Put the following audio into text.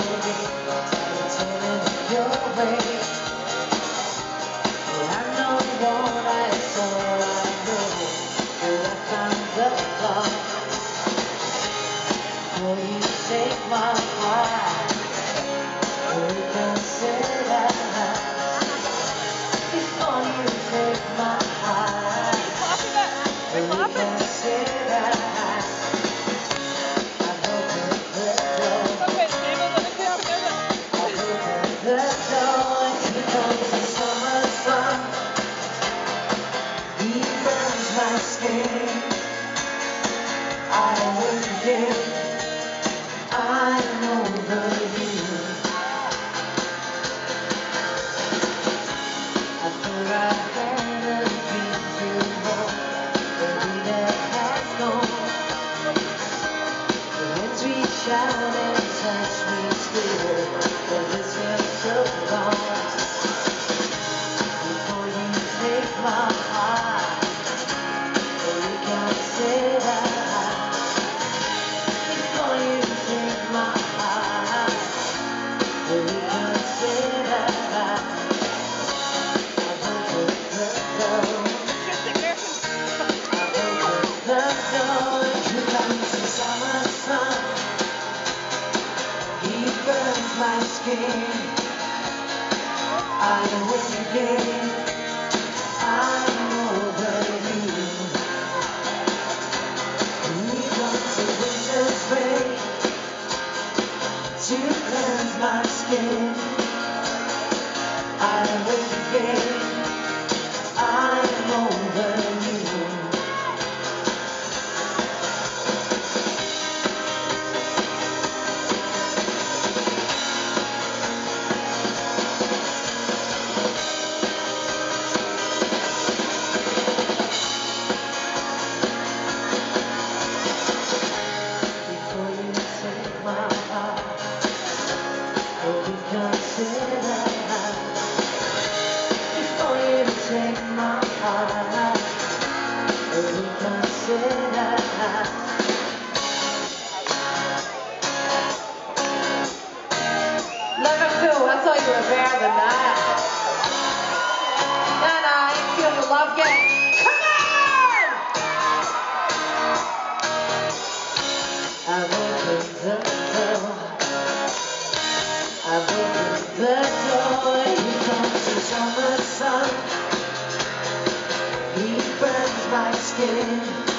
Take my heart, reconsider before you take my heart. Reconsider. I've opened the door. I've opened the door. Here comes the summer sun. He burns my skin. I wait again. I'm over you. I thought I had a dream before, maybe that has gone. The winds reach out and touch me still, but this feels so long. Before you take my heart, reconsider. Before you take my heart, reconsider. I've opened the door. I've opened the door. Here comes the summer sun. He burns my skin. I win again. I'm over you. Here comes the winter's rain to cleanse my skin. I wait again. I'm over you. Before you take my heart, reconsider. Before you take my heart, reconsider. Liverpool, I thought you were better than that. No, I ain't feel the love game. Come on! I've opened the door. I've opened the door. Here comes the summer sun. He burns my skin.